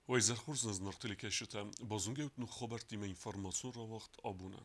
ویزرخورز نزنارتلی کشته بازونگه نو خبر تیم اینفورماسیون را وقت آبونه.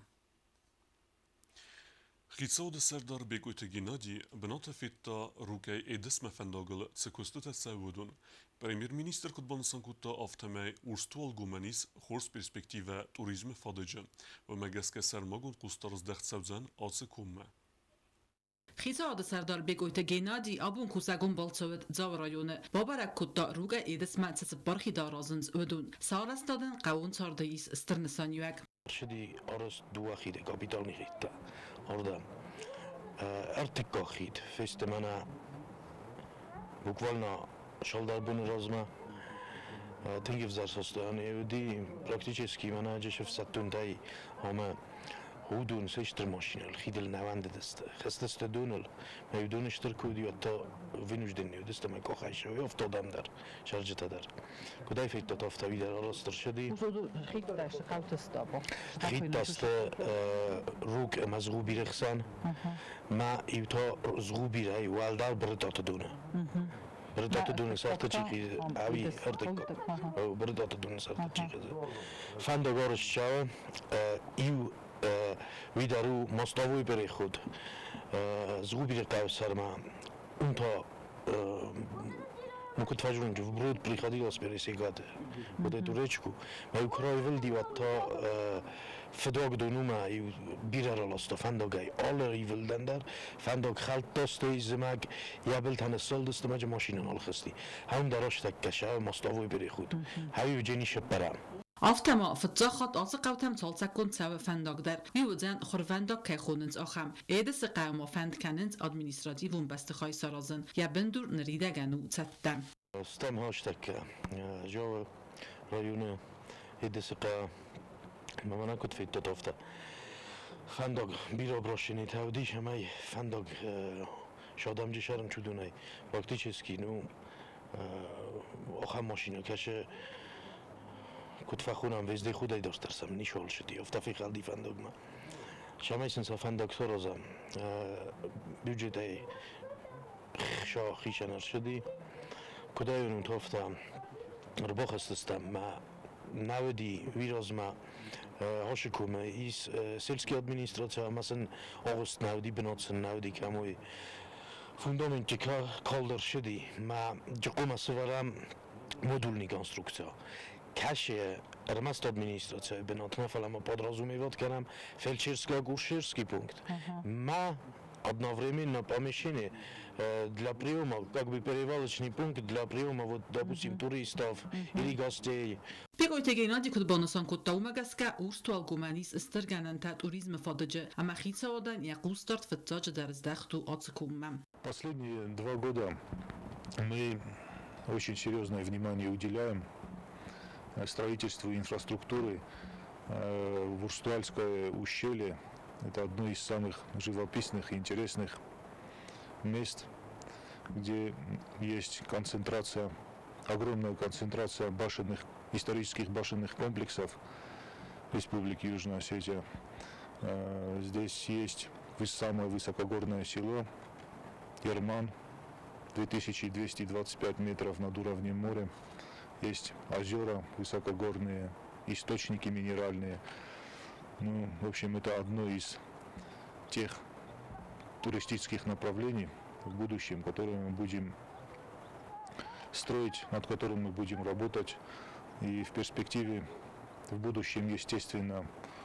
خیصاد سردار بگویت گنادی بنات فیتا روکه ایدس مفنداگل سکوستت سعودون پرمیر مینیستر کدبانسان کتا آفتمه ارستوال گومانیس خورس پرسپکتیو توریزم فادجه و مگسک سرماگون قستارز دخت سوزن آسه کومه. خیصاد سردار بگویت گنادی آبون کوساگون بالچود زاو رایونه بابرک کتا روکه ایدس مدسس برخی دارازنز ودون سارستادن قوون سارداییس استرنسانیوک. شدی آرست دو خیده کابیتانی خیده orada ارتکاخید فست منه bukvalno шалдарбуни розма тинги взарсостане евди практически мана жешев саттундай ама худун сештер машинал хидел наванде даст хастаст дунал мевдун штер куди ата винужден даст ма кохайшо офтодам дар шаржета дар кудай фейт тафтави дар арастер шади خیداش قوتستابو خیداست روک مزغوبی رخسان ما ایوتا زغوبی رای والدار بردات دونه بردات دونه سرت چیکی اوی ارتک بردات دونه سرت چیکی فندگارش شاو ایو ویدارو مستوی بری خود زغوبی رکاو سرما اون تا Ну, кот важун, в бруд приходилось пересекать вот эту речку. Мы украивали дивата федог до нума и бираралось то фандогай. Аллер и вилдендер фандог халтосто из маг я был там солдст маж машина алхсти. Хам дараш так каша мостовой переход. Хай جنی شپرام. Автома فتزاخت آس قوتم سالسکون سو فندق در میوزن خورفندق که خوننز آخم ایدس قوم فند کننز ادمینستراتیوون بست خای سرازن یا بندور نریده گنو تدن. استم هاشتک جو رایون ایدس قوم مامانا کد فیت تافته فندق بیرا براشینی تودیش همه فندق شادم جشرم چودونای وقتی چسکی نو آخر ماشینو کشه كنت فخورم وزدي خدای داشت درسم نیشول شدی افتافی خالدی فندق ما شمایسن سفندق سرازم بودجه شا خیشنر شدی کدای اون توفتم رباخ استستم ما نودی ویراز ما هاشکومه ایس سلسکی ادمینستراتیا مثلا آغست نودی بناتسن نودی کموی فوندامنتی که کالدر شدی ما جقوم سوارم مدولنی کنسترکتیا کاشه رمست администрация бенатна фалама подразумевать канам фельдшерско-акушерский пункт. Ма одновременно помещение для приема, как бы перевалочный пункт для приема, вот, допустим, туристов или гостей. بگویت گینادی کد بانسان کد تاومگسکه اورستوال گومانیس استرگانن تا توریزم فادجه اما خیصه آدن یا قوستارت فتاج در ازدخت و آتسکومم. Последние 2 года мы очень серьезное внимание уделяем строительству инфраструктуры в Урстуальское ущелье. Это одно из самых живописных и интересных мест, где есть концентрация, огромная концентрация башенных, исторических башенных комплексов Республики Южная Осетия. Здесь есть самое высокогорное село Ерман, 2225 метров над уровнем моря. Есть озера высокогорные, источники минеральные. Ну, в общем, это одно из тех туристических направлений в будущем, которые мы будем строить, над которым мы будем работать. И в перспективе, в будущем, естественно,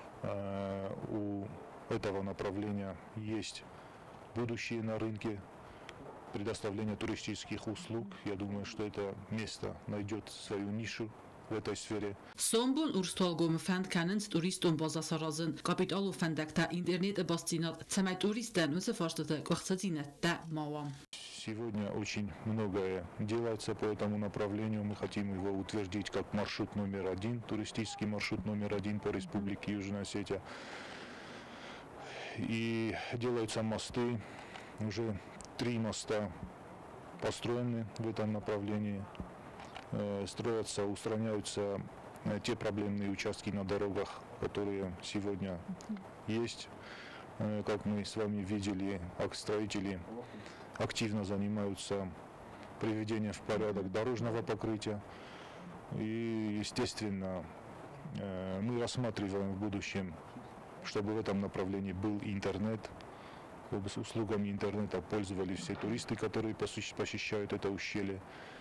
у этого направления есть будущее на рынке предоставления туристических услуг. Я думаю, что это место найдет свою нишу в этой сфере. Сомбун урстолгум фанд каненс туристум базасаразын капиталу фандакта интернет бастинат цамай туристен усафаштата квахцатинатта мавам. Сегодня очень многое делается по этому направлению. Мы хотим его утвердить как маршрут номер 1, туристический маршрут номер 1 по Республике Южная Осетия. И делаются мосты, уже 3 моста построены в этом направлении. Строятся, устраняются те проблемные участки на дорогах, которые сегодня есть. Как мы с вами видели, строители активно занимаются приведением в порядок дорожного покрытия. И, естественно, мы рассматриваем в будущем, чтобы в этом направлении был интернет, чтобы с услугами интернета пользовались все туристы, которые посещают это ущелье.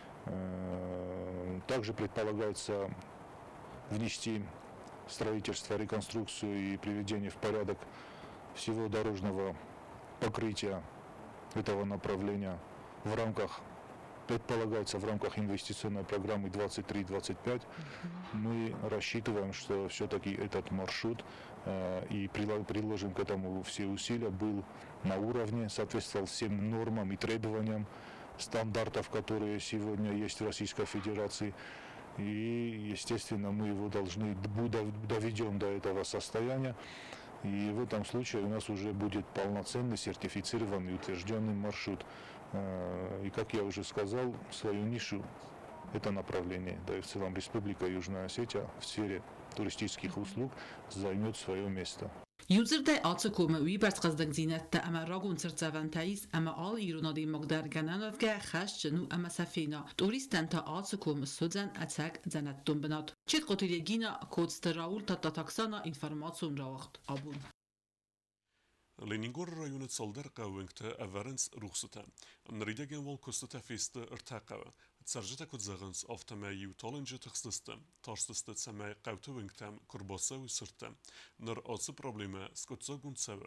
Также предполагается внести строительство, реконструкцию и приведение в порядок всего дорожного покрытия этого направления предполагается в рамках инвестиционной программы 23-25. Мы рассчитываем, что все-таки этот маршрут и приложим к этому все усилия, был на уровне, соответствовал всем нормам и требованиям стандартов, которые сегодня есть в Российской Федерации. И, естественно, мы его доведем до этого состояния. И в этом случае у нас уже будет полноценный, сертифицированный, утвержденный маршрут. И, как я уже сказал, свою нишу это направление, да и в целом Республика Южная Осетия в сфере туристических услуг займет свое место. Юзерday ացկումը ու բարձրազդգձինատը ամառագուն ծրծավանտայից ամալ իրոնադի մոգդար գանանովգա խաշճնու ամասաֆինա տուրիստանտա ացկումը սոձան ացակ ձանատտում բնատ չիտ qotilegina կոծտրաուլ տատաքսանա ինֆորմացիոն ռաղտ աբուն Leningor rayonu Saldar qawınkta avarens ruxsata. Nridegen wal kostata feste irtaqawa. Tsarjata kutzagans aftamayi talınca tıxsısta. Tarsısta samay qawtuvınktam kurbasa u sırta. Nar atsı probleme skotsagun sava.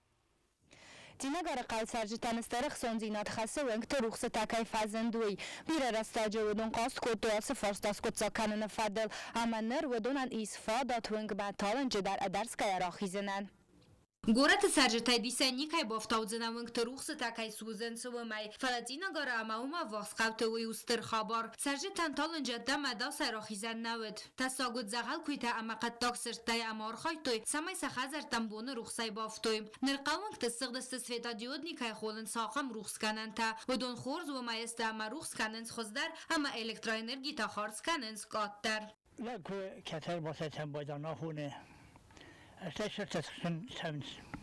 Цинагара қалсаржитан старых сонзинат хасы венкте рухса такай фазендуй. Бира растаджа ведун қаст котуасы фарстас котсаканын фадыл. Аманнер ведунан исфадат венк баталынжа дар адарская рахизенан. Город саржитай дисайникай бафтаудзинавынг турухсы такай сузенцувымай. Фалатина гора амаума вахскавтуй устыр хабар. Саржитан талынжа дамада сайрахизен навыд. Тасагуд загал куйта амақаттак сыртай амархайтой. Самай сахазар тамбоны рухсай бафтой. Нырқавынг тысығдысты светодиодникай холын сақам рухскананта. Удон хорз вымайыста ама рухсканынс хоздар, ама электроэнергии та харсканынс каттар. Лаку катар басайтан байдана хуне. Arkadaşlar tasarım seviniz.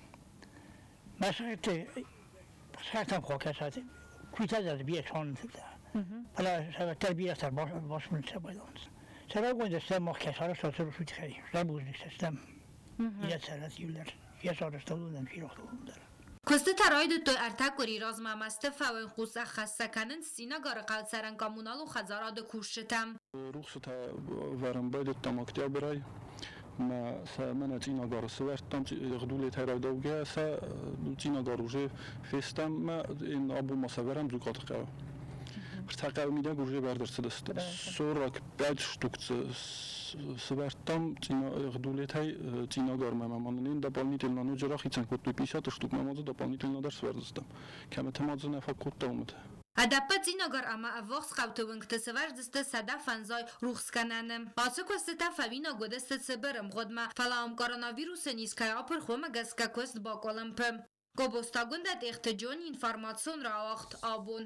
Mesela sartan kokasat kuytadır bir son Hala sebetter bir asar başımın sebaylanız. Sebep önce sen mahkesara satır şu tıkayı. Rabuznik sistem. İle serhat yüller. Yasarıstağından filoktağından. Косты тарайды той артакури размамасты фавен хуса хассаканын синагары қалсаран коммуналу хазарады кушшытам. Рухсата варам байдет там октябрай. ما سامنة تينا قار سوار تام غدولة هيرا دوجا سا تينا قار وجه فيستم ما إن أبو مصورم زوجات قاو ارتقى ميدا وجه بردر سدست صورك بعد شتوك سوار تام تينا غدولة هاي تينا قار ما مانين دبالني تلنا نجرا خيتن كتب بيشات شتوك ما مازه دبالني تلنا درس وردستم كم تمازه نفق كتومت Adappa Zinagar ama avvaks qavtuvink tısıvardıstı sada fanzay ruxskananım. Asıkostı favina godestı sıbırım godma falam koronavirusen iskay apır xoma gaska kost bakolampım. Gobostagundat ihtijon informasyon rağaxt abun.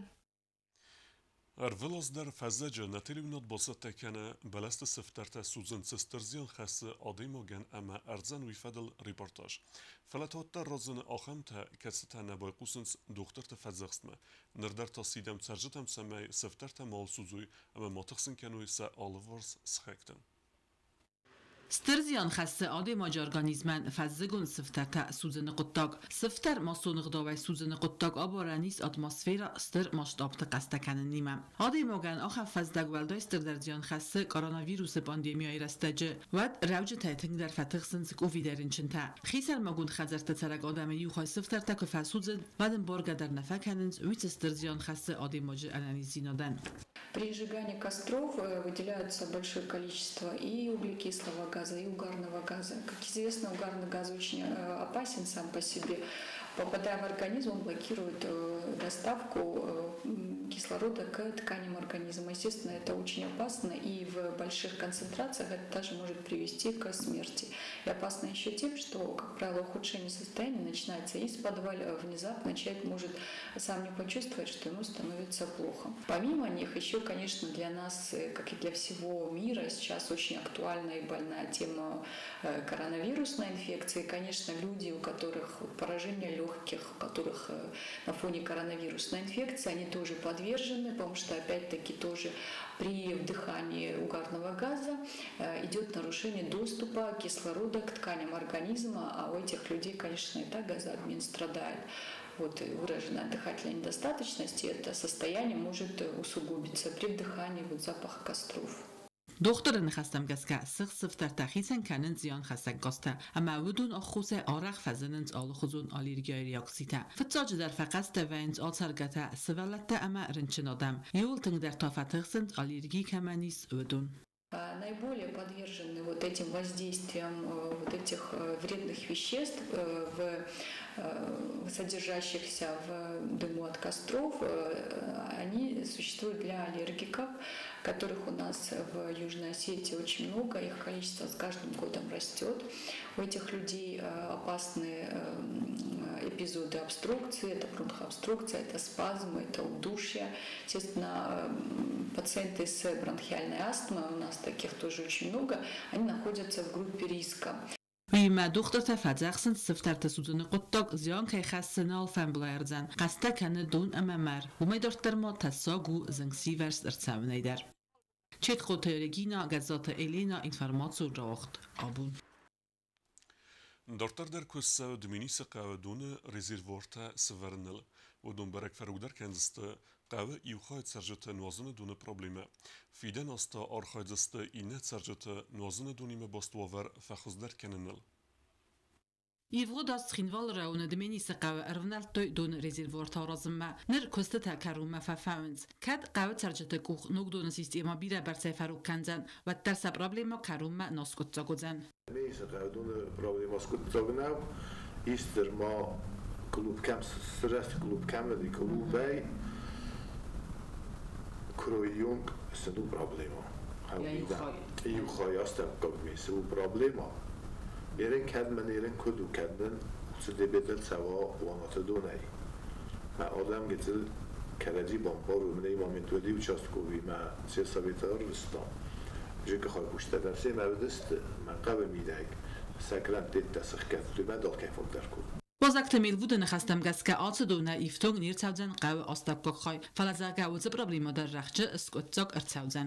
Arvelasdar fazlaca natelivnat basata kana balast siftarta suzun sisterzian khası adimogen ama arzan wifadal reportaj. Falatotta razın axamta kasatana bayqusins doktorta fazlaxsma. Nerdar tasidam tsarjitam samay siftarta mal suzuy ama matixsin kanu ise alvars sxaktan. Stırziyan xəssi adı macarganizmən fəzzəgun sıftərtə suzunu qıttaq. Sıftər masonıqdavay suzunu qıttaq abaraniz atmosfera stır maştabtı qəstəkənin niməm. Adı mogan axə fəzdəqvəldə stırziyan xəssi koronavirusu pandemiyayı rəstəcə vəd rəvcə təytinglər fətıqsın Covidərin çintə. Xisər magun xəzərtə çərək adamı yuxay sıftərtə köfə suzun vədin borqədər nəfəkəniniz üç stırziyan xəssi adı macı analizinadan. При сжигании костров выделяется большое количество и углекислого газа, и угарного газа. Как известно, угарный газ очень опасен сам по себе. Попадая в организм, он блокирует доставку кислорода к тканям организма. Естественно, это очень опасно, и в больших концентрациях это даже может привести к смерти. И опасно еще тем, что, как правило, ухудшение состояния начинается из-под внезапно. Человек может сам не почувствовать, что ему становится плохо. Помимо них, еще, конечно, для нас, как и для всего мира, сейчас очень актуальна и больная тема коронавирусной инфекции. Конечно, люди, у которых поражение легких, у которых на фоне коронавирусной инфекции, они тоже под подвержены, потому что опять-таки тоже при вдыхании угарного газа идет нарушение доступа кислорода к тканям организма, а у этих людей, конечно, и так газообмен страдает. Вот выраженная дыхательная недостаточность, и это состояние может усугубиться при вдыхании запаха костров. دختر نخستم گسکه سخصف در تخیصن کنن زیان خستک گاسته اما ودون آخوص آرخ فزننز آل خزون آلیرگای ریاکسیته فتاج در فقست وینز آل سرگته سوالته اما رنچن آدم یول تنگ در تافتخسند آلیرگی کمانیس ودون Наиболее подвержены вот этим воздействиям вот этих вредных веществ, содержащихся в дыму от костров, они существуют для аллергиков, которых у нас в Южной Осетии очень много, их количество с каждым годом растет. У этих людей опасные эпизоды обструкции, это бронхообструкция, это спазмы, это удушье. Естественно, пациенты с бронхиальной астмой, у нас таких тоже очень много, они находятся в группе риска. ویما دختر تفاجأخسن سفتر تسودن قطق زیان که خستنال فن بلایرزن قسته کنه دون امامر و می دکتر ما تساگو زنگسی ورس ارتساونه در چیت قطعرگینا گزات ایلینا اینفرماتسو راخت آبون دکتر در کس دمینیس قاودون رزروارت سورنل و دون برک فرودر کنزست قاو ایوخای سرجت نوازن دون پروبلیمه فیدن استا آرخای دست اینت سرجت نوازن دونیم باستوار فخوزدر کننل Ivgo das Chinval raune de menise qawe ervnalt don rezervoir tarazma ner koste ta karuma fafauns kad qawe tarjete kuch nog don sistema bira ber seferu kanzan و tersa problema karuma noskutzagozen menise qawe don problema skutzagnau ister ma klub kam stress klub kam de klub bij kroyung senu problema eu khoyasta kogmisu problema ایران کدمن ایران کدو کدن سده بدل سوا وانات دونایی ما آدم گتل کردی بامپار و منی مامنتودی و چاستکوی ما سیاسابیتار رستم جه که خواهی پوشته درسی ما بدست من قبل میدهگ سکران دید تسخ کتوی من داد کیفم در کن Bozak temel wurde nechastam gaska alcedona iftung nirtauzen qawe ostabkok khoy falaza gawze problema dar rakhje skotzok ertauzen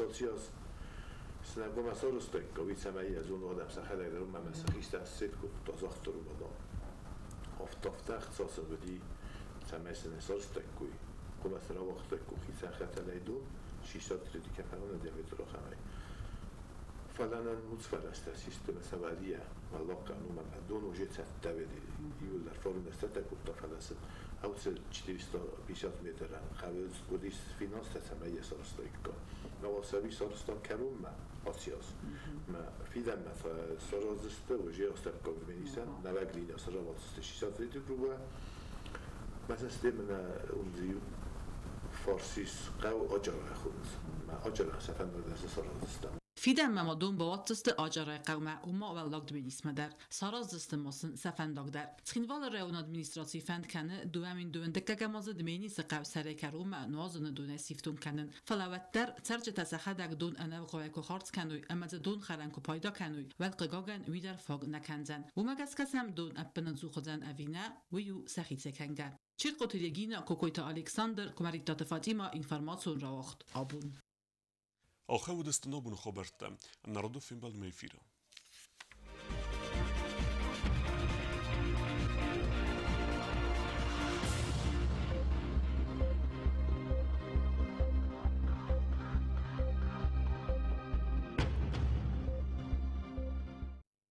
سنگو مسار استک کوی سمایی از اون آدم سخره درون من مسخیست از سید کو تازخت رو بدم آفتافته اختصاص بدی سمایی سنسار استک کوی کو مثلا وقت کو خیسه خطر لیدون 600 ریدی که فرانه دیوید رو خمایی فلان مصفر است سیستم سوالیه والله قانون من دون وجه تبدی یول در فرم است تا کوتا فلسفه او 450 متر خواهد بودیس فینانس تسمایی سرستایک کن نواسبی سرستان کرون ما آسیاس ما فیدم مثلا سرازسته و جه استر کار بینیسن نوگلینا سرازسته 600 ریتر رو با مثلا استمنا اونزیو فارسیس قو آجرای خود ما آجرای سفن بردست سرازسته Fidem mamadon bavatste ajaray qawma uma wallagd benisme der saraz distemasin sefendag der txinval reun administrativ fend kane duamin duendeka gamaz dmeni se qaw sare karuma nuazun dune siftun kanen falawat der serje tasahadag dun anav qoy ko kharts kanoy amaz dun kharan ko payda kanoy wal qigagan wider fog nakanzan uma gaskasam dun apnen zukhzan avina wiu sakhitse kanga chit qotilegina kokoyta Alexander kumarita Fatima information rawacht abun آخه ودست نبون خبرته نردو فیلم بال میفیره